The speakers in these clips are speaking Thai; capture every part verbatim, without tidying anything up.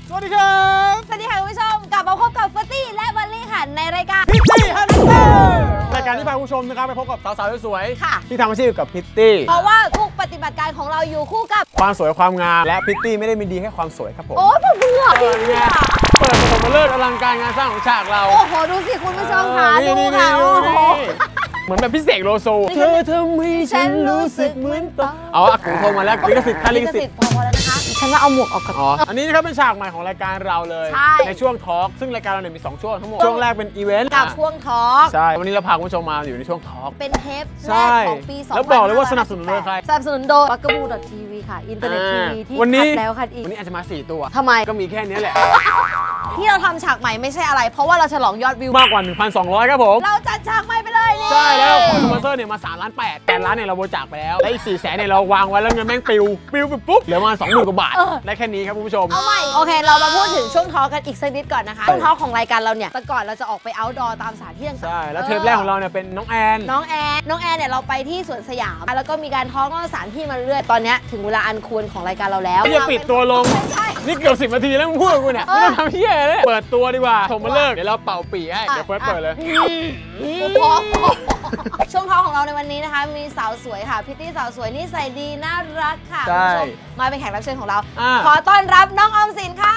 สวัสดีครับสวัสดีค่ะคุณผู้ชมกลับมาพบกับเฟอร์ตี้และบัลลี่ค่ะในรายการพิตตี้ฮันเตอร์รายการที่พาคุณผู้ชมนะครับไปพบกับสาวๆสวยๆที่ทำอาชีพกับพิตตี้เพราะว่าทุกปฏิบัติการของเราอยู่คู่กับความสวยความงามและพิตตี้ไม่ได้มีดีแค่ความสวยครับผมโอ้ยผมเบื่อดีอ่ะเปิดประตูมาเลิศอลังการงานสร้างของฉากเราโอ้โหดูสิคุณผู้ชมค่ะดูค่ะโอ้โหเหมือนแบบพิเศษโลโซเธอทำให้ฉันรู้สึกเหมือนตอนเอาอักขระโทรมาแล้วลิขสิทธิ์ค่าลิขสิทธิ์พอแล้วนะคะฉันว่าเอาหมวกออกก่อนอ๋ออันนี้นะครับเป็นฉากใหม่ของรายการเราเลยในช่วงทอล์กซึ่งรายการเราเนี่ยมีสองช่วงทั้งหมดช่วงแรกเป็นอีเวนต์กับช่วงทอล์กใช่วันนี้เราพาคุณผู้ชมมาอยู่ในช่วงทอล์กเป็นเทปแรกของปีสองพันห้าร้อยแล้วบอกเลยว่าสนับสนุนโดยใครสนับสนุนโดยบักกะบูดอททีวีค่ะอินเทอร์เน็ตทีวีที่คัดแล้วคัดอีกวันนี้อาจจะมาสี่ตัวทำไมก็มีแค่นี้แหละที่เราทำฉากใหม่ไม่ใช่อะไรเพราะว่าเราฉลองยอดวิวมากกว่า หนึ่งพันสองร้อย ครับผมเราจัดฉากใหม่ไปเลยนี่ใช่แล้วคอนซูเมอร์เซอร์เนี่ยมาสามล้านแปด แปดล้านเนี่ยเราบริจาคไปแล้วและอีกสี่แสนเนี่ยเราวางไว้แล้วเงินแม่งปิวปิวไปปุ๊บเหลือมา สองหมื่น กว่าบาทได้แค่นี้ครับคุณผู้ชมเอาใหม่โอเคเรามาพูดถึงช่วงทอล์กกันอีกสักนิดก่อนนะคะช่วงทอล์กของรายการเราเนี่ยแต่ก่อนเราจะออกไปเอาท์ดอร์ตามสถานที่ต่างๆใช่แล้วเทปแรกของเราเนี่ยเป็นน้องแอนน้องแอนน้องแอนเนี่ยเราไปที่สวนสยามแล้วก็มีการทอล์กนอกสถานที่มาเรื่อยตอนนี้ถึงเวลาอันควรของรายการเราแล้วจะปิดตัวลงนี่เกือบสิบนาทีแล้วมึงพูดกับกูเนี่ยไม่ต้องทำเหี้ยเลยเปิดตัวดีกว่าผมมาเลิกเดี๋ยวเราเป่าปีให้เดี๋ยวเฟิร์สเปิดเลยช่วงทอล์กของเราในวันนี้นะคะมีสาวสวยค่ะพิตตี้สาวสวยนิสัยดีน่ารักค่ะคุณผู้ชมมาเป็นแขกรับเชิญของเราขอต้อนรับน้องออมสินค่ะ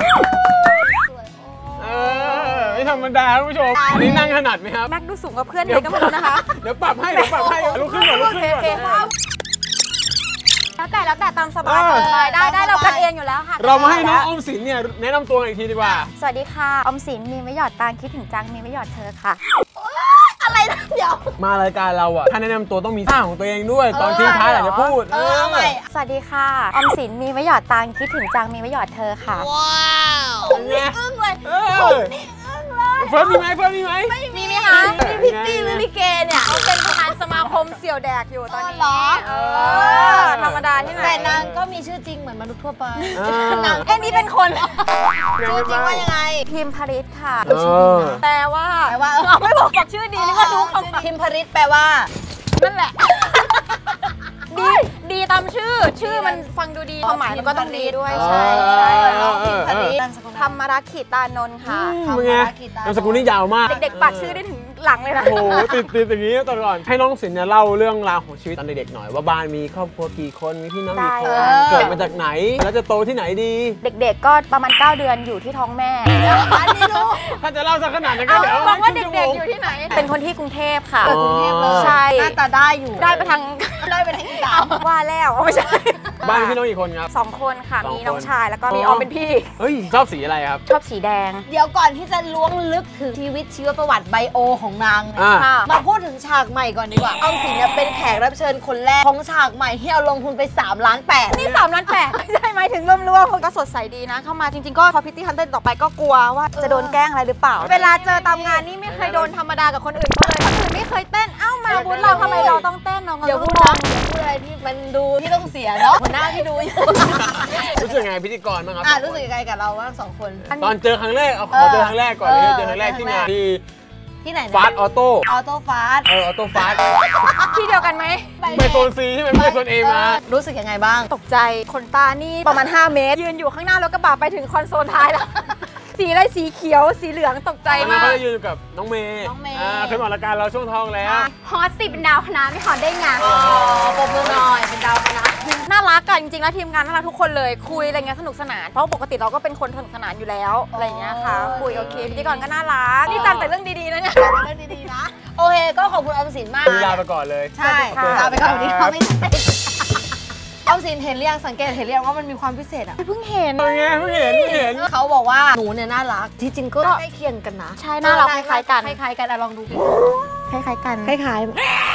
เออไม่ธรรมดาคุณผู้ชมอันนี้นั่งถนัดไหมครับแม็กดูสูงกว่าเพื่อนเลยก็ไม่รู้นะคะเดี๋ยวปรับให้เดี๋ยวปรับให้ลุกขึ้นก่อนลุกขึ้นก่อนแล้วแต่แล้วแต่ตามสบายเลยได้ได้เรากันเองอยู่แล้วค่ะเรามาให้น้องออมสินเนี่ยแนะนำตัวอีกทีดีกว่าสวัสดีค่ะออมสินมีไม่หยอดตังคิดถึงจังมีไม่หยอดเธอค่ะอะไรนะเดี๋ยวมารายการเราอ่ะถ้าแนะนำตัวต้องมีท่าของตัวเองด้วยตอนทิ้งท้ายอยากจะพูดเออใหม่สวัสดีค่ะออมสินมีไม่หยอดตังคิดถึงจังมีไม่หยอดเธอค่ะว้าวผมนี่อึ้งเลยผมนี่อึ้งเลยเฟิร์สมีไหมเฟิร์สมีไหมมีไหมคะมีพิตตี้หรือลิเกเนี่ยเขาเป็นประธานสมาคมเสี่ยวแดกอยู่ตอนนี้เออธรรมดาที่ไหนแต่นางก็มีชื่อจริงเหมือนมนุษย์ทั่วไปนางแค่นี้เป็นคนชื่อจริงว่ายังไงพิมพริตค่ะแปลว่าแปลว่าเราไม่บอกบอกชื่อดีนี่ก็รู้คำพิมพริตแปลว่านั่นแหละดีดีตามชื่อชื่อมันฟังดูดีความหมายมันก็ต้องดีด้วยใช่ใช่พิมพริตธรรมรักขิตานนท์ค่ะมึงไงนามสกุลนี่ยาวมากเด็กๆปักชื่อได้ถึงหลังเลยนะโอ้โหติดติดอย่างนี้ตลอดให้น้องสินเนี่ยเล่าเรื่องราวของชีวิตตอนเด็กๆหน่อยว่าบ้านมีครอบครัวกี่คนมีพี่น้องกี่คนเกิดมาจากไหนแล้วจะโตที่ไหนดีเด็กๆก็ประมาณเก้าเดือนอยู่ที่ท้องแม่อันนี้รู้ถ้าจะเล่าสักขนาดนั้นก็เดี๋ยวบอกว่าเด็กๆอยู่ที่ไหนเป็นคนที่กรุงเทพค่ะกรุงเทพเลยใช่หน้าตาได้อยู่ได้ไปทางได้ไปทางอีสานว่าแล้วไม่ใช่บ้านพี่น้องกี่คนครับสองคนค่ะมีน้องชายแล้วก็มีออมเป็นพี่เฮ้ยชอบสีอะไรครับชอบสีแดงเดี๋ยวก่อนที่จะล้วงลึกถึงชีวิตชีวประวัติไบโอของนางมาพูดถึงฉากใหม่ก่อนดีกว่าออมสินเนี่ยเป็นแขกรับเชิญคนแรกของฉากใหม่ที่เอาลงทุนไปสามล้านแปดนี่สามล้านแปดใช่ไหมถึงรวมๆคนก็สดใสดีนะเข้ามาจริงๆก็พอพิตตี้ฮันเตอร์ต่อไปก็กลัวว่าจะโดนแกล้งอะไรหรือเปล่าเวลาเจอตามงานนี่ไม่เคยโดนธรรมดากับคนอื่นเขาเลยคนอื่นไม่เคยเต้นเอ้ามาบุญเราทำไมเราต้องเต้นน้องเดี๋ยวพูดนะเดี๋ยวพูดอะไรที่มันดูที่ต้องเสียเนาะหัวหน้าที่ดูรู้สึกไงพิธีกรบ้างครับรู้สึกยังไงกับเราบ้างสองคนตอนเจอครั้งแรกเอาขอเจอครั้งแรกก่อนเลยเจอครั้งแรกที่งานที่ที่ไหนฟาสออโต้ออโต้ฟาสเออออโต้ฟาสที่เดียวกันไหมไปโซนซีใช่ไหมไม่ไปโซนเอมารู้สึกยังไงบ้างตกใจขนตานี่ประมาณห้าเมตรยืนอยู่ข้างหน้ารถกระบะไปถึงคอนโซลท้ายแล้วสีอะไรสีเขียวสีเหลืองตกใจมากเขาจะยืนกับน้องเมย์น้องเมย์เคยมาออกรายการเราช่วงทองแล้วฮอตสิเป็นดาวคณะไม่ฮอตได้ไงอ๋อปมมือหน่อยเป็นดาวคณะน่ารักกันจริงๆแล้วทีมงานน่ารักทุกคนเลยคุยอะไรเงี้ยสนุกสนานเพราะปกติเราก็เป็นคนสนุกสนานอยู่แล้วอะไรเงี้ยค่ะคุยโอเคพิธีกรก็น่ารักนี่จำแต่เรื่องดีๆนะเนี่ยเรื่องดีๆนะโอเคก็ขอบคุณออมสินมากลาไปก่อนเลยใช่ลาไปก่อนนี้เขาไม่ใช่ออมสินเห็นเรียงสังเกตเห็นเรียงว่ามันมีความพิเศษอ่ะเพิ่งเห็นเพิ่งเห็นเพิ่งเห็นเขาบอกว่าหนูเนี่ยน่ารักที่จริงก็ใกล้เคียงกันนะใช่น่ารักคล้ายๆกันคล้ายๆกันลองดูคล้ายๆกันคล้ายๆ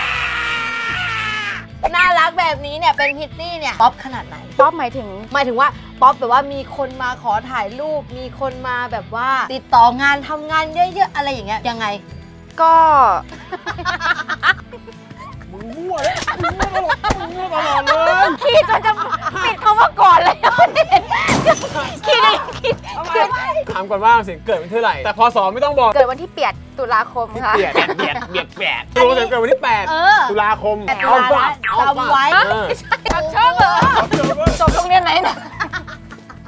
น่ารักแบบนี้เนี่ยเป็นพิตตี้เนี่ยป๊อปขนาดไหนป๊อปหมายถึงหมายถึงว่าป๊อปแบบว่ามีคนมาขอถ่ายรูปมีคนมาแบบว่าติดต่องานทำงานเยอะๆอะไรอย่างเงี้ยยังไงก็มึงมั่วเลยมึงมั่วมึงมั่วตลอดเลยขี้จนจะปิดเขามาก่อนเลยขี้เลยขี้ถามก่อนว่าเสียงเกิดวันที่เท่าไหร่แต่พอสอบไม่ต้องบอกเกิดวันที่แปดตุลาคมค่ะเปียดเปียดเปียดเปียดตัวเกิดวันที่แปดตุลาคมเอาบ้าจำไว้ชอบเหรอจบโรงเรียนไหนนะ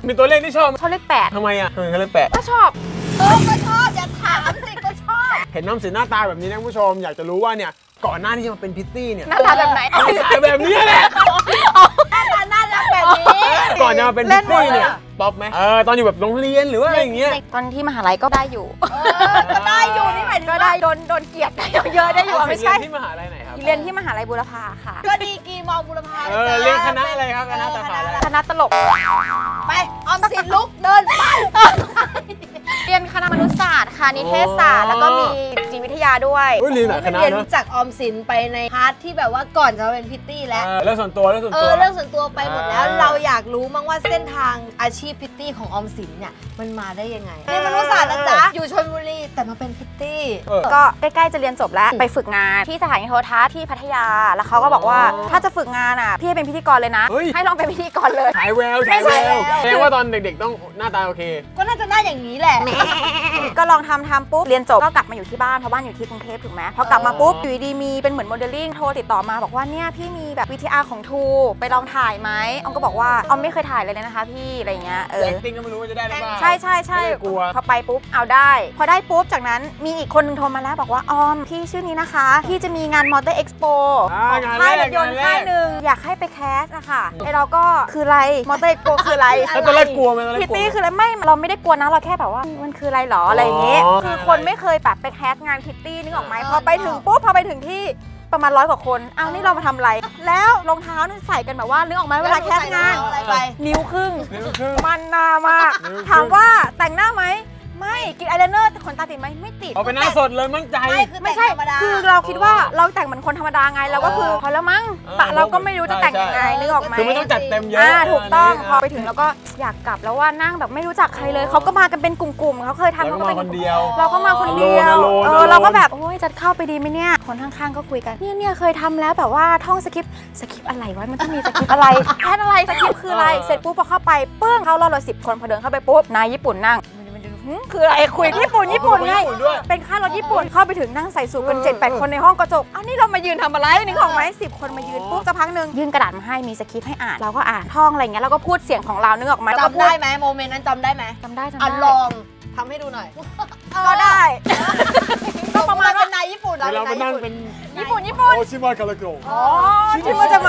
มีตัวเลขที่ชอบชอบเลขแปดทำไมอ่ะทำไมเขาเลขแปดก็ชอบเออก็ชอบอย่าถามสิก็ชอบเห็นน้ำสีหน้าตาแบบนี้นะคุณผู้ชมอยากจะรู้ว่าเนี่ยก่อนหน้าที่จะมาเป็นพิตตี้เนี่ยหน้าตาแบบไหนหน้าตาแบบนี้แหละหน้าตาน่ารักแบบนี้ก่อนจะมาเป็นพิตตี้เนี่ยป๊อปไหมเออตอนอยู่แบบโรงเรียนหรือว่าอะไรอย่างเงี้ยตอนที่มหาลัยก็ได้อยู่เออก็ได้อยู่นี่หมายถึงก็ว่าได้โดนโดนเกลียดเยอะได้อยู่ไม่ใช่เรียนที่มหาลัยไหนครับเรียนที่มหาลัยบูรพาค่ะก็ดีกีมองบุรพาเออเรียนคณะอะไรครับคณะสาขาอะไรคณะตลกไปออมสินลุกเดินไปเรียนคณะมนุษยศาสตร์ค่ะนิเทศศาสตร์แล้วก็มีจิตวิทยาด้วยเฮ้ยเรียนหลายคณะเรียนเนอะรู้จักออมสินไปในพาร์ทที่แบบว่าก่อนจะมาเป็นพิตตี้แล้วเออเรื่องส่วนตัวเรื่องส่วนเอตัวอเรื่องส่วนตัวไปหมดแล้วอ่าเราอยากรู้มั้งว่าเส้นทางอาชีพพิตตี้ของออมสินเนี่ยมันมาได้ยังไงเรียนมนุษยศาสตร์นะจ๊ะอยู่ชลบุรีแต่มาเป็นพิตตี้เออก็ใกล้ๆจะเรียนจบแล้วไปฝึกงานที่สถานีโทรทัศน์ที่พัทยาแล้วเขาก็บอกว่าอ๋อถ้าจะฝึกงานอ่ะพี่ให้เป็นพิธีกรเลยนะเฮ้ยให้ลองเป็นพิธีกรเลยฉายแววฉายแวไม่วใช่แสดงว่าตอนเด็กๆต้องหน้าตาโอเคก็น่าจะได้อย่างนี้แหละก็ลองทำทำปุ๊บเรียนจบก็กลับมาอยู่ที่บ้านเพราะบ้านอยู่ที่กรุงเทพถูกไหมพอกลับมาปุ๊บอยู่ดีๆมีเป็นเหมือนโมเดลลิ่งโทรติดต่อมาบอกว่าเนี่ยพี่มีแบบ วี ที อาร์ ของทูไปลองถ่ายไหมออมก็บอกว่าออมไม่เคยถ่ายเลยนะคะพี่อะไรเงี้ยเออแอคติ้งก็ไม่รู้ว่าจะได้หรือเปล่าใช่ใช่ใช่ไม่ได้กลัวพอไปปุ๊บเอาได้ พอได้ปุ๊บจากนั้นมีอีกคนนึงโทรมาแล้วบอกว่าออมพี่ชื่อนี้นะคะพี่จะมีงานมอเตอร์เอ็กซ์โปอ่าของงานค่ายแรรกถยนต์งานแรกค่ายหนึ่งอยากให้ไปแคสอะค่ะไอเราก็คืออะไรมอเตอร์เอ็กซ์โปคืออะไรแล้วตอนแรกกลัวไหมตอนแรกพิตกลัวตี้ไหมคืออะไรไม่เราไม่ได้กลัวนะเราแค่แบบว่ามันคืออะไรหรออะไรอย่างเงี้ยอ๋อคือคนไม่เคยแบบไปแคสงานพิตตี้นึกออกไหมเออพอไปถึงปุ๊บพอไปถึงที่ประมาณร้อยกว่าคนเอานี่เรามาทำอะไร แล้วรองเท้านี่ใส่กันแบบว่านึกออกไหมเวลาแคสงานเอาอะไรไปนิ้วครึ่งนิ้วครึ่งมันหนามากนิ้วครึ่งถามว่าแต่งหน้าไหมไม่กินอายไลเนอร์ขนตาติดไหมไม่ติดเอาเป็นหน้าสดเลยมั่นใจไม่คือไม่ใช่แต่งธรรมดาคือเราคิดว่าเราแต่งเหมือนคนธรรมดาไงเราก็คือพอแล้วมั้งเออปะเราก็ไม่รู้จะแต่งยังไงใช่นึกออกไหมคือไม่ต้องจัดเต็มเยอะอ่าถูกต้องนนี้พอไปถึงแล้วก็อยากกลับแล้วว่านั่งแบบไม่รู้จักใครเลยเขาก็มากันเป็นกลุ่มๆเขาเคยทำแล้วเขาก็ก็มาเป็นคนเดียวเราก็มาคนเดียวอโลนอโลนเอออโลนเราก็แบบโอ้ยจะเข้าไปดีไหมเนี่ยคนข้างๆก็คุยกันเนี่ยเนี่ยเคยทำแล้วแบบว่าท่องสคริปต์สคริปต์อะไรวะมันต้องมีสคริปต์อะไรแค่อะไรสคริปต์คืออะไรเสร็จปุ๊บพอเข้าไปปึ้งเข้ารอบเราสิบคนพอเดินเข้าไปปุ๊บนายญี่ปุ่นนั่งหึคืออะไรคุยญี่ปุ่นญี่ปุ่นไงญี่ปุ่นด้วยเป็นค่ายรถญี่ปุ่นเข้าไปถึงนั่งใส่สูทกันเจ็ดแปดคนในห้องกระจกอ้าวนี่เรามายืนทำอะไรนึกออกไหมสิบคนมายืนปุ๊บสักพักหนึ่งยื่นกระดาษมาให้มีสคริปต์ให้อ่านเราก็อ่านท่องอะไรเงี้ยแล้วก็พูดเสียงของเรานึกออกไหมแล้วก็จำพูได้ไหมโมเมนต์นั้นจำได้ไหมจำได้จำอ่ะได้ลองทำให้ดูหน่อยก็ได้ก็ประมาณเป็นนายญี่ปุ่นเวลามานั่งเป็นญี่ปุ่นญี่ปุ่นโอชิมาคาราโกะอ๋อที่มันจะมา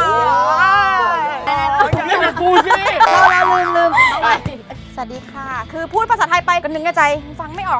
เรียกกับกูสิเราเราลืมลืมเอาใหม่สวัสดีค่ะ คือพูดภาษาไทยไปก็นึกในใจฟังไม่ออก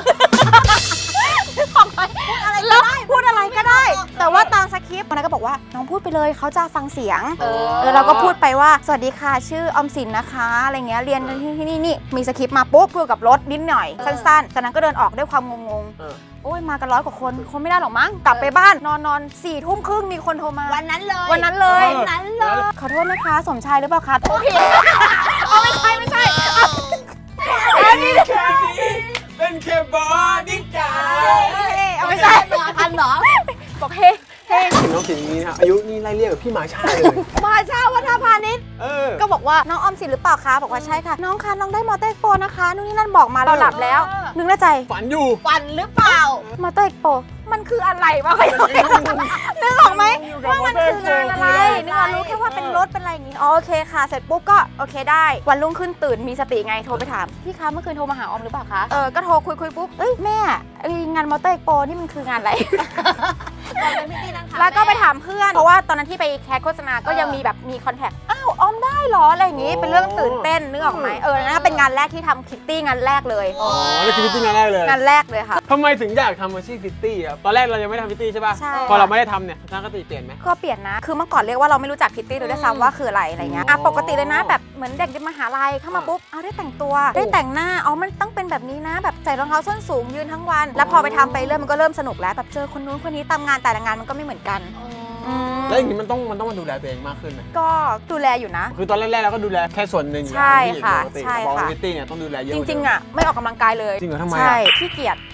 พูดอะไรก็ได้พูดอะไรก็ได้ แต่ว่าตามสคริปต์มันก็บอกว่าน้องพูดไปเลยเขาจะฟังเสียงเออเออเราก็พูดไปว่าสวัสดีค่ะชื่อออมสินนะคะอะไรเงี้ยเรียนที่ที่นี่นี่มีสคริปต์มาปุ๊บพูดกับรถนิดหน่อยสั้นๆจากนั้นก็เดินออกด้วยความงงเออๆโอ้ยมากันร้อยกว่าคนคนไม่ได้หรอกมั้งกลับไปบ้านนอนนอนสี่ทุ่มครึ่งมีคนโทรมาวันนั้นเลยวันนั้นเลยวันนั้นเลยขอโทษนะคะสมชายหรือเปล่าคะโทรผิดอ๋อไม่ใช่ไม่ใช่อันนี้เป็นแค่บอดี้การ์ดเอาไม่ใช่อันเหรอบอกเฮ้เฮ้เห็นน้องสิงห์นี้นะครับอายุนี่ไล่เรียกกับพี่หมาชาเลยมาเช่าวัฒนพาณิชย์เออก็บอกว่าน้องออมสินหรือเปล่าคะบอกว่าใช่ค่ะน้องคะน้องได้มอเตอร์เอ็กโปนะคะนู่นนี่นั่นบอกมาเราหลับแล้ว นึกในใจฝันอยู่ฝันหรือเปล่ามอเตอร์เอ็กโปมันคืออะไรวะนึกออกไหมว่ามันคืองานอะไรนึกออกรู้แค่ว่าเป็นรถเป็นอะไรอย่างงี้อ๋อโอเคค่ะเสร็จปุ๊บก็โอเคได้วันรุ่งขึ้นตื่นมีสติไงโทรไปถามพี่คะเมื่อคืนโทรมาหาออมหรือเปล่าคะเออก็โทรคุยคุยปุ๊บเอ้ยแม่ไองานมอเตอร์เอ็กโปนี่มันคืองานอะไรตอนเป็นพิธีนั้นค่ะแล้วก็ไปถามเพื่อนเพราะว่าตอนนั้นที่ไปแคสโฆษณาก็ยังมีแบบมีคอนแทคอ้าวออมได้เหรออะไรอย่างงี้เป็นเรื่องตื่นเต้นนึกออกไหมเออนั่นเป็นงานแรกที่ทำคิตตี้งานแรกเลยอ๋อนี่คือพิตตี้งานแรกเลยงานแรกเลยค่ะทำไมถึงอยากทำอาชีพพิตตี้ครับตอนแรกเรายังไม่ทำพิตตี้ใช่ป่ะใช่พอเราไม่ได้ทำเนี่ยทัศนคติเปลี่ยนไหมก็เปลี่ยนนะ คือเมื่อก่อนเรียกว่าเราไม่รู้จักพิตตี้โดยด้วยซ้ำว่าคืออะไรอะไรเงี้ยอ่ะปกติเลยนะแบบเหมือนเด็กเรียนมหาลัยเข้ามาปุ๊บเอาได้แต่งตัวได้แต่งหน้าอ๋อมันต้องเป็นแบบนี้นะแบบใส่รองเท้าส้นสูงยืนทั้งวันแล้วพอไปทำไปเรื่อยมันก็เริ่มสนุกแล้วแบบเจอคนนู้นคนนี้ตามงานแต่ละงานมันก็ไม่เหมือนกันมแล้วอย่างนี้มันต้องมันต้องมาดูแลตัวเองมากขึ้นไหมก็ดูแลอยู่นะคือตอนแรกๆเราก็ดูแลแค่ส่วนหนึ่งใช่ค่ะปกติใช่แต่พอค่ะพิตตี้เนี่ยต้องดูแลเยอะจกว่าเดิมริงๆอ่ะไม่ออกกำลังกายเลยจริงเหรอทำไมอ่ะใช่ขี้เกียจ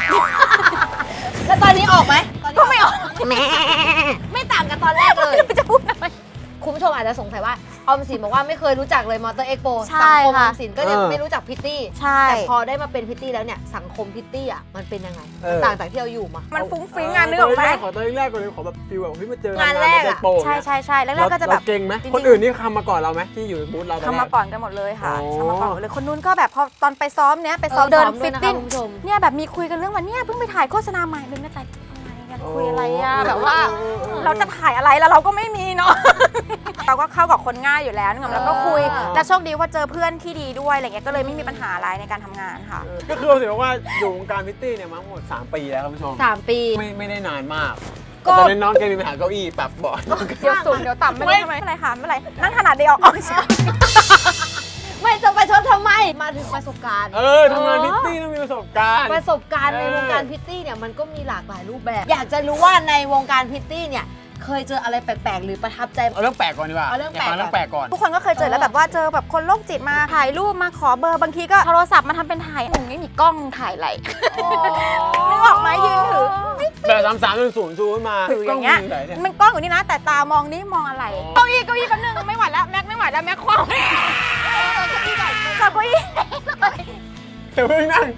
แล้วตอนนี้ออกไหมตอนนี้ก็ไม่ออกไม่ต่างกันตอนแรกเลยจะพูดอะไรคุณผู้ชมอาจจะสงสัยว่าอมสินบอกว่าไม่เคยรู้จักเลยมอเตอร์เอ็กโปใช่สังคมอค่ะอมสินก็ยังไม่รู้จักพิตตี้ใช่แต่พอได้มาเป็นพิตตี้แล้วเนี่ยสังคมพิตตี้อ่ะมันเป็นยังไงเออต่างจากที่เราอยู่มามันฟุ้งฟิ้งงานนึกออกไหมขอตอนแรกก่อนเลยขอแบบฟิลแบบเฮ้ยมาเจองานแรกอะโปใช่ใช่ใช่แรกๆก็จะแบบเก่งไหมจริงๆคนอื่นนี่ทำมาก่อนเราไหมที่อยู่บูธเราตอนแรกทำมาก่อนกันหมดเลยค่ะอ๋อทำมาก่อนหมดเลยคนนู้นก็แบบพอตอนไปซ้อมเนี้ยไปซ้อมเออเดินซ้อมด้วฟิยตนะคะติ้งคุณผู้ชมเนี่ยแบบมีคุยกันเรื่องว่าเนี่ยเพิ่งไปถ่ายโฆษณาใหม่นึงนะใจอะไรกันคุยอะไรอะแบบว่า เราจะถ่ายอะไรแล้วเราก็ไม่มีเนาะ เราก็เข้ากับคนง่ายอยู่แล้วนึกออกไหมแล้วก็คุยเออแต่โชคดีว่าเจอเพื่อนที่ดีด้วยอะไรเงี้ยก็เลยไม่มีปัญหาอะไรในการทำงานค่ะเออก็คือเราถือว่าอยู่วงการพิตตี้เนี่ยมาทั้งหมดสามปีแล้วครับผู้ชมสามปีไม่ไม่ได้นานมากก็ตอนนี้น้องแกมีปัญหาเก้าอี้ปรับเบาะเดี๋ยวสูงเดี๋ยวต่ำไม่รู้ทำไมอะไรค่ะไม่เป็นไรนั่งขนาดเดียวอ๋อใช่ไม่จะไปชดทำไมมาถึงประสบการณ์เออทำงานพิตตี้ต้องมีประสบการณ์ประสบการณ์ในเออวงการพิตตี้เนี่ยมันก็มีหลากหลายรูปแบบ อยากจะรู้ว่าในวงการพิตตี้เนี่ยเคยเจออะไรแปลกๆหรือประทับใจเอาเรื่องแปลกก่อนดีกว่าเอาเรื่องแปลกยฟัเรื่องแปลกก่อนทุกคนก็เคยเจอแล้วแบบว่าเจอแบบคนโรคจิตมาถ่ายรูปมาขอเบอร์บางทีก็โทรศัพท์มาทำเป็นถ่ายหนุ่มไม่มีกล้องถ่ายอะไรนึกออกไหมยืนถือแบบสามสามหนึ่งศูนย์ชูขึ้นมาถืออย่างเงี้ยกล้ไหนเนี่ยมันกล้องอยู่นี่นะ แต่ตามองนี่มองอะไรอ๋อเก้าอี้เก้าอี้แป๊บนึงไม่ไหวแล้วแม็กไม่ไหวแล้วแม็กคว่ำจับเก้าอี้เดี๋ยวเพิ่งนั่ง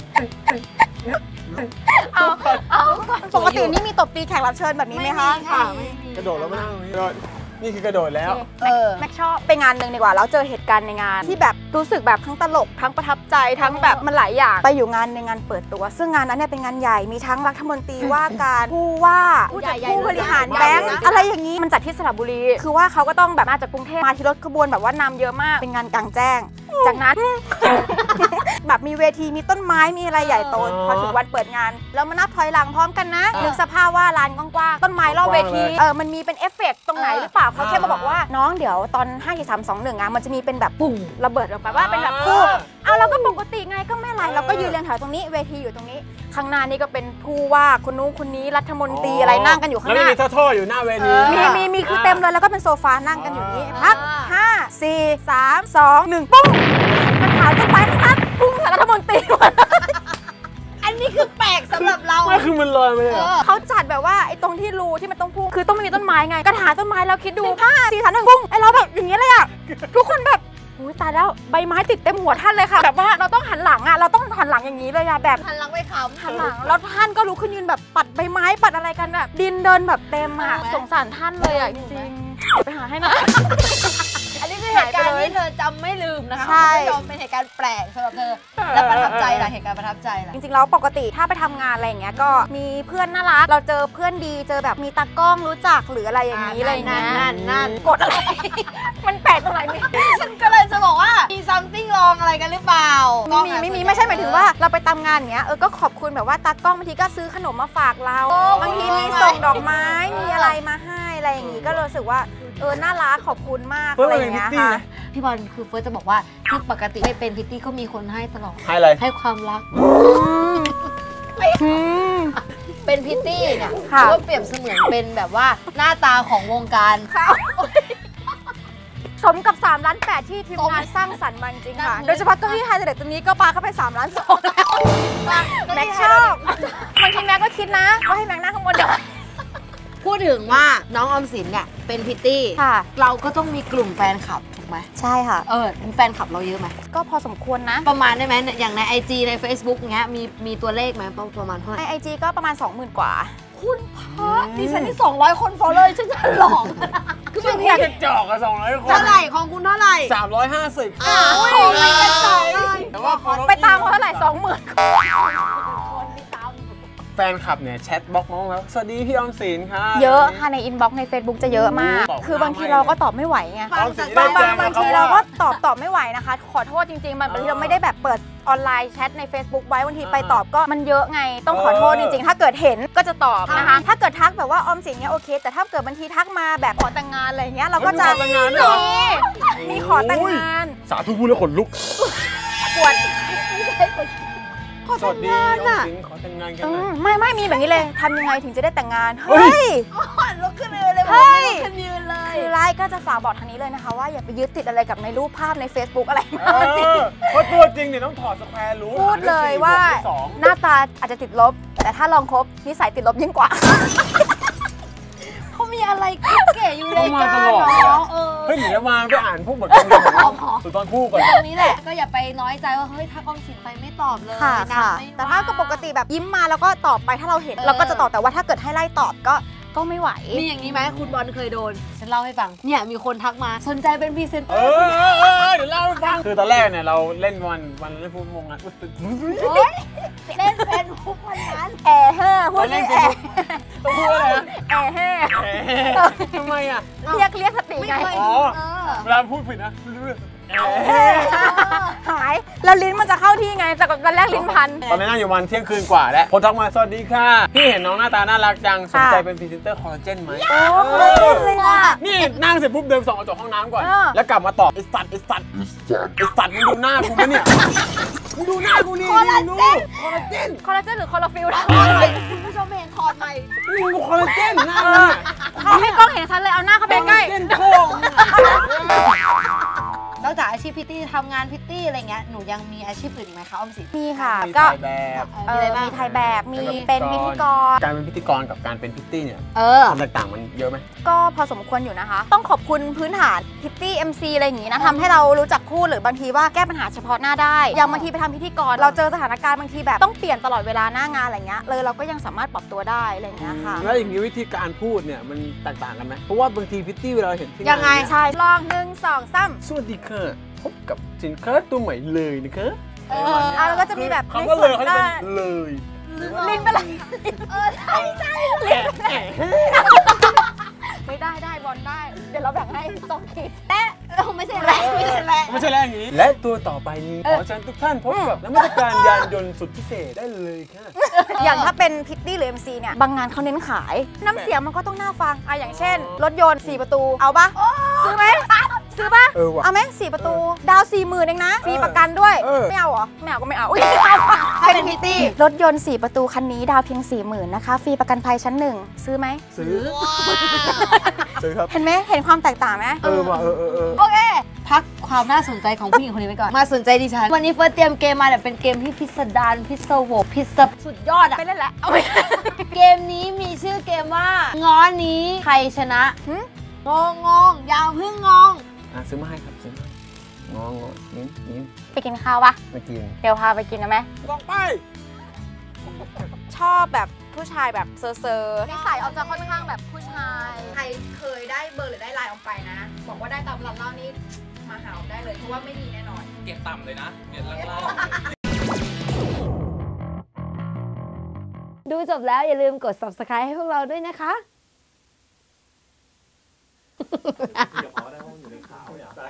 เอาเอาปกตินี่มีตบตีแขกรับเชิญแบบนี้ไหมคะค่ะกระโดดแล้วมานั่งตรงนี้กระโดดนี่คือกระโดดแล้วเออแม็กชอบไปงานหนึ่งดีกว่าแล้วเจอเหตุการณ์ในงาน ที่แบบรู้สึกแบบทั้งตลกทั้งประทับใจทั้งแบบมันหลายอย่างไปอยู่งานในงานเปิดตัว ซึ่งงานนั้นเนี่ยเป็นงานใหญ่มีทั้งรัฐมนตรีว่าการผู้ว่าผู้จัดผู้บริหารแบงก์อะไรอย่างนี้มันจัดที่สระบุรีคือว่าเขาก็ต้องแบบมาจากกรุงเทพมาที่รถขบวนแบบว่านำเยอะมากเป็นงานกลางแจ้ง จากนั้น แบบมีเวทีมีต้นไม้มีอะไรใหญ่โตพอถึงวันเปิดงานแล้วมานับถอยหลังพร้อมกันนะนึกสภาพว่าลานกว้างๆต้นไม้รอบเวทีเออมันมีเป็นเอฟเฟกต์ตรงไหนหรือเปล่าเขาแค่มาบอกว่าน้องเดี๋ยวตอนห้า สี่ สาม สอง หนึ่งอ่ะมันจะมีเป็นแบบปุ่งระเบิดออกไปว่าเป็นแบบปุ๊บเอาเราก็ปกติไงก็ไม่ไรเราก็ยืนเรียงแถวตรงนี้เวทีอยู่ตรงนี้ข้างหน้านี่ก็เป็นผู้ว่าคนนู้นคนนี้รัฐมนตรีอะไรนั่งกันอยู่ข้างหน้าแล้วมีท่อๆอยู่หน้าเวทีมีมีมีคือเต็มเลยแล้วก็เป็นโซฟานั่งกันอยู่นี้พักห้าสี่สามสองหนึ่งปุ้งมันหายต้นไม้ข้างหน้าปุ้งใส่รัฐมนตรีหมดอันนี้คือแปลกสำหรับเราไม่คือมันลอยมาเลยเหรอเขาจัดแบบว่าไอ้ตรงที่รูที่มันต้องพุ่งคือต้องไม่มีต้นไม้ไงกระถางต้นไม้เราคิดดูห้าสี่สามหนึ่งปุ้งไอ้เราแบบอย่างเงี้ยเลยอ่ะทุกคนแบบอุ้ยตายแล้วใบไม้ติดเต็มหัวท่านเลยค่ะแบบว่าเราต้องหันหลังอ่ะเราต้องหันหลังอย่างนี้เลยอ่ะแบบหันหลังไปขำหันหลังแล้วท่านก็ลุกขึ้นยืนแบบปัดใบไม้ปัดอะไรกันแบบดินเดินแบบเต็มอ่ะสงสารท่านเลยอ่ะจริงๆเดี๋ยวไปหาให้หน่อยอันนี้คือเหตุการณ์ที่เธอจำไม่ลืมนะคะใช่คุณผู้ชมเป็นเหตุการณ์แปลกสำหรับเธอและประทับใจล่ะเหตุการณ์ประทับใจล่ะจริงๆแล้วปกติถ้าไปทำงานอะไรอย่างเงี้ยก็มีเพื่อนน่ารักเราเจอเพื่อนดีเจอแบบมีตากล้องรู้จักหรืออะไรอย่างนี้อะไรอย่างเงี้ยนั่นนั่นกดอะไร มันแปลกตรงไหนเนี่ยฉันก็เลยจะบอกว่ามี ซัมติง ลองอะไรกันหรือเปล่าไม่มีไม่มีไม่ใช่หมายถึงว่าเราไปตามงานอย่างเงี้ยเออก็ขอบคุณแบบว่าตากล้องบางทีก็ซื้อขนมมาฝากเราบางทีมีส่งดอกไม้มีอะไรมาให้อะไรอย่างงี้ก็รู้สึกว่าเออน่ารักขอบคุณมากอะไรอย่างเงี้ยค่ะพี่บอลคือเฟิร์สจะบอกว่าที่ปกติไม่เป็นพิตตี้ก็มีคนให้ตลอดให้อะไรให้ความรักอืมเป็นพิตตี้เนี่ยค่ะก็เปรียบเสมือนเป็นแบบว่าหน้าตาของวงการค่ะสมกับสามล้านแปดที่ทีมงานสร้างสรรค์มาจริงๆค่ะ โดยเฉพาะเก้าอี้ไฮเดรตตัวนี้ก็ปาเข้าไปสามล้านสองแล้วแม็กชอบบางทีแม็กก็คิดนะว่าให้แม็กนั่งข้างบนเดี๋ยวพูดถึงว่าน้องออมสินเนี่ยเป็นพิตตี้ค่ะเราก็ต้องมีกลุ่มแฟนคลับถูกไหมใช่ค่ะเออแฟนคลับเราเยอะไหมก็พอสมควรนะประมาณได้ไหมอย่างใน ไอ จี ใน Facebook เงี้ยมีมีตัวเลขไหมประมาณเท่าไหในร่ไอจีก็ประมาณ สองหมื่น กว่าคุณพระดิฉันนี่สองร้อยคนฟอลเลยฉันจะหลอกคือแบบกระจอกอะสองร้อยคนเท่าไหร่ของคุณเท่าไหร่สามร้อยห้าสิบอ้าวไม่กระจอกเลยแต่ว่าไปตามเขาเท่าไหร่สองหมื่นแฟนคลับเนี่ยแชทบล็อกน้องแล้วสวัสดีพี่ออมสินค่ะเยอะค่ะในอินบ็อกซ์ใน Facebook จะเยอะมากตอบคือบางทีเราก็ตอบไม่ไหวไงออมสินบางได้บางแจ้บางทีมเราว่ก็ตอบตอบไม่ไหวนะคะ ขอโทษจริงๆ มันบางทีเราไม่ได้แบบเปิดออนไลน์แชทใน Facebook ไว้บางทีไปตอบก็มันเยอะไง ต้องขอโทษจริงๆ ถ้าเกิดเห็นก็จะตอบนะคะ ถ้าเกิดทักแบบว่าออมสินเนี่ยโอเค แต่ถ้าเกิดบางทีทักมาแบบขอแต่งงานอะไรอย่างเงี้ยเราก็จะขอแต่งงานด้วยเหรอมีขอแต่งงานสาธุพูดแล้วขนลุกปวดขอสแต่วังสดีงานออมอ่ะสินขอแต่งงานกันอืหน่อมยไม่ไม่มีแบบนี้เลยทำยังไงถึงจะได้แต่งงานเฮ้เฮ้ยยอ่อนลุกขึ้นเลยเลยเฮ้ยลุกขึ้นยืนเลยคือไลน์ก็จะฝากบอกทางนี้เลยนะคะว่าอย่าไปยึดติดอะไรกับในรูปภาพใน Facebook อะไรเอมากจริงอเพราะตัวจริงเนี่ยต้องถอดสแควร์รูทพูดเลยว่าหรด้วยสี่บวกด้วยสองหน้าตาอาจจะติดลบ แต่ถ้าลองคบนิสัยติดลบยิ่งกว่าเขามีอะไรเก๋อยู่ในต้องมาการตลอดเนาะเออเฮ้ยหนีมาไปอ่านพวกบทความสุดตอนคู่ก่อนตรงนี้แหละก็อย่าไปน้อยใจว่าเฮ้ยถ้ากอมสินไปไม่ตอบเลยค่ะนางค่ะไม่แต่ถ้าก็ปกติแบบยิ้มมาแล้วก็ตอบไปถ้าเราเห็นเราก็จะตอบแต่ว่าถ้าเกิดให้ไล่ตอบก็ก็ไม่ไหวมีอย่างนี้ไหมคุณบอลเคยโดนฉันเล่าให้ฟังเนี่ยมีคนทักมาสนใจเป็นพรีเซนเตเออร์อเออเออเดี๋ยวเล่าให้ฟังคือตอนแรกเนี่ยเราเล่นวันวันเล่นฟุตบอลนะโอ๊ยเล่นเป็นทุกวันนั้นแอร์แห่พูดเล่ดินแอเฟซร์บุ๊กต้องพูดอะไรนะแอร์แห่ทำไมอ่ะเรียกเรียกสติไม่ไงเคยอ๋อเออเวลาพูดผิดนะไม่รู้เรื่องหายแล้วลิ้นมันจะเข้าที่ไงแต่ตอนแรกลิ้นพันตอนนี้นั่งอยู่วันเที่ยงคืนกว่าแล้วคนทักมาสวัสดีค่ะพี่เห็นน้องหน้าตาน่ารักจังสนใจเป็นพรีเซนเตอร์คอลลาเจนไหมโอ้โหเลยอ่ะนี่นั่งเสร็จปุ๊บเดินส่องกระจกห้องน้ำก่อนเออแล้วกลับมาตอบไอ้สัตว์ไอ้สัตว์ไอ้สัตว์มึงดูหน้ากูปะเนี่ยมึงดูหน้ากูนี่คอลลาเจนคอลลาเจนคอลลาเจนหรือคอลลาฟิลนะคุณผู้ชมเห็นถอดใหม่นี่มึงคอลลาเจนหน้ามึงเนี่ยเขาให้กล้องเห็นชัดเลยเอาหน้าเข้าไปใกล้คอลลาเจนโค้งนอกจากอาชีพพิตตี้ทำงานพิตตี้อะไรเงี้ยหนูยังมีอาชีพอื่นอีกไหมคะออมสินมีค่ะมีก็ถ่ายแบบเออมีถ่ายแบบมีเป็นพิธีกรการเป็นพิธีกรกับการเป็นพิตตี้เนี่ยเออความแตกต่างมันเยอะไหมก็พอสมควรอยู่นะคะ ต้องขอบคุณพื้นฐานพิตตี้ เอ็ม ซี อะไรอย่างงี้นะทำให้เรารู้จักพูดหรือบางทีว่าแก้ปัญหาเฉพาะหน้าได้ อย่างบางทีไปทำพิธีกร เราเจอสถานการณ์บางทีแบบต้องเปลี่ยนตลอดเวลาหน้างานอะไรเงี้ยเลยเราก็ยังสามารถปรับตัวได้อะไรอย่างเงี้ยค่ะแล้วอย่างนี้วิธีการพูดเนี่ยมันแตกต่างกันไหมเพราะว่าบางทีพิตตี้เวลาเราเห็นที่ยังไงานเนี่ยใช่ลองหนึ่งสองสามสวัสดีค่ะพบกับสินค้าตัวใหม่เลยนะคะเอออ่ะแล้วก็จะมีแบบคำว่าเลยเขาจะได้เป็นเลยลิ้นไปเลยเออใช่ใช่ไม่ได้ได้บอลได้ เดี๋ยวเราแบ่งให้สองขีดและเออไม่ใช่แรงไม่ใช่แรงไม่ใช่แล้วอย่างนี้ และตัวต่อไปนี้ขอเชิญทุกท่านพบกับนวัตกรรมยานยนต์สุดพิเศษได้เลยค่ะอย่างถ้าเป็นพิตตี้หรือ เอ็ม ซี เนี่ยบางงานเขาเน้นขาย น้ำเสียงมันก็ต้องน่าฟังอ่ะอย่างเช่น รถยนต์สี่ประตูเอาปะซื้อไหมซื้อปะเออว่ะเอาไหมสี่ประตู ดาวสี่หมื่นเองนะฟรีประกันด้วยเออไม่เอาเหรอไม่เอาก็ไม่เอาอุ๊ยถ้าเป็นพิตตี้รถยนต์สี่ประตูคันนี้ดาวเพียงสี่หมื่นนะคะฟรีประกันภัยชั้นหนึ่งซื้อไหมซื้อซื้อครับเห็นไหมเห็นความแตกต่างไหมเออว่ะเออเออเออโอเค พักความน่าสนใจของผู้หญิงคนนี้ไว้ก่อน มาสนใจดิฉัน วันนี้เฟิร์สเตรียมเกมมาแบบเป็นเกมที่พิสดารพิศวงพิศสุดยอดอะไม่เล่นแล้วเอาไปเกมนี้มีชื่อเกมว่า ง้อนี้ใครชนะหึงงงงอย่าเพึ่งงงอ่ะซื้อมาให้ครับซื้อมาให้งองอยิ้มยิ้มไปกินข้าวปะมากินเดี๋ยวพาไปกินนะไหมลองไปชอบแบบผู้ชายแบบเซอร์เซอร์นิสัยออกจะค่อนข้างแบบผู้ชาย ใครเคยได้เบอร์หรือได้ไลน์ออกไปนะ บอกว่าได้ตามเราเล่านี่มาหาได้เลยเพราะว่าไม่ดีแน่นอนเกรดต่ำเลยนะเกรดล่างดูจบแล้วอย่าลืมกด ซับสไครบ์ ให้พวกเราด้วยนะคะ